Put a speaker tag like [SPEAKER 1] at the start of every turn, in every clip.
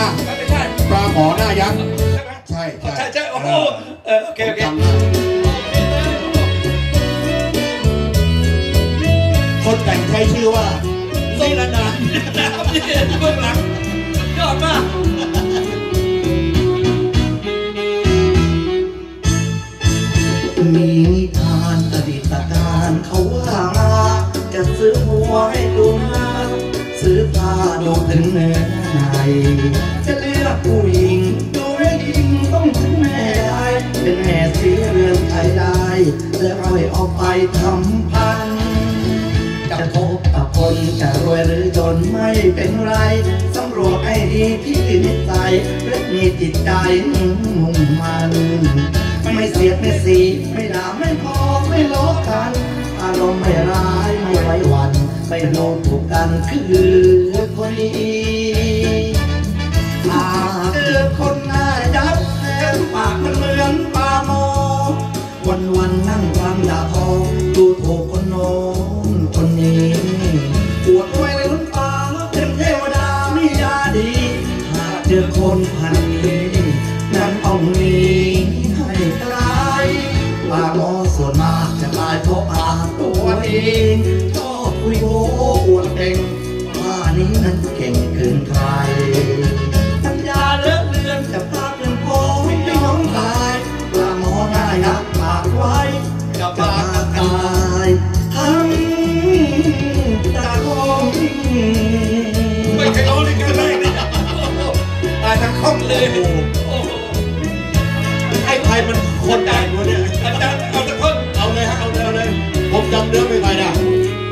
[SPEAKER 1] ไม่ใช่
[SPEAKER 2] ปลาหมอหน้ายักษ์
[SPEAKER 1] ใช่ไหมใช่
[SPEAKER 2] ใช่
[SPEAKER 1] โอ้โหโอเค
[SPEAKER 2] คนแต่งใช้ชื่อว่านิรนาม
[SPEAKER 1] นี่เบื้องหลังยอดมาก
[SPEAKER 3] มีนิทานอดีตการเขาว่ามาจะซื้อหัวให้ดูนาซื้อผ้าดูถึงเนื้อในจะเลือกผู้หญิงดูให้ยิงต้องถึงแม่ได้เป็นแม่สีเรือนไทยได้แล้วเอาให้ออกไปทำพันจะพบกับคนจะรวยหรือจนไม่เป็นไรสำรวจให้ดีที่นิสัยและมีจิตใจมุ่งมันไม่เสียดไม่สีไม่ด่าไม่พอไม่ล้อกันอารมณ์ไม่ร้ายไม่ไว้วันไม่โน้ถูกกันคือคนดีหากเจอคนหน้ายับแถมปากมันเหมือนปลาโมวันนั่งฟังด่าทอดูถูกคนโน้นคนนี้ปวดไว้เลยล้นฟ้าเป็นเทวดานิยาดีหากเจอคนพันนี้นั้นต้องหนีให้ไกลปากมอส่วนมากจะกลายเพราะอาตัวเองชอบคุยโอ้อวดเก่งว่านี้นั้นเก่งเกินใครสัญญาเลิกเลือนจะพาเพื่อนพ้องไม่ยอมตายปลาหมอหน้ายักษ์ปากไว้จะปากกายทั้งตาคง
[SPEAKER 1] ไม่เคยร้องเลยกันเลยตายทั้งคล่องเลย
[SPEAKER 2] ไอ้ไทยมันคนแต่งวะเนี่ย
[SPEAKER 1] อาจารย์เอาตะคน
[SPEAKER 2] เอาเลยฮะเอาเลยผมจำเนื้อไม่ได้นะ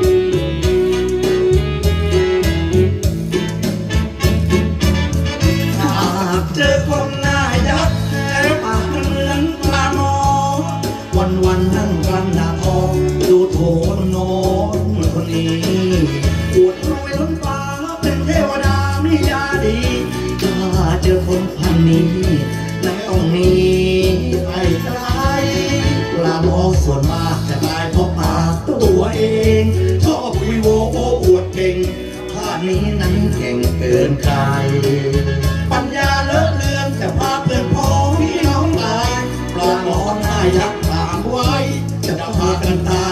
[SPEAKER 3] หากเจอคนหน้ายักษ์แถมปากมันเหมือนปลาหมอวันนั่งกลางด่าทอดูโถนโน้นคนนี้ปวดรวยล้นฟ้าเป็นเทวดานิยาดีถ้าเจอคนพันนี้แล้วต้องหนีไปไกลปลาหมอส่วนมากจะตายเพราะปากตัวเองชอบคุยโวโอ้อวดเก่งท่านี้นั้นเก่งเกินใครปัญญาเลอะเลือนจะพาเพื่อนพ้องพี่น้องตายปลาหมอหน้ายักษ์ปากไว้จะพากันตา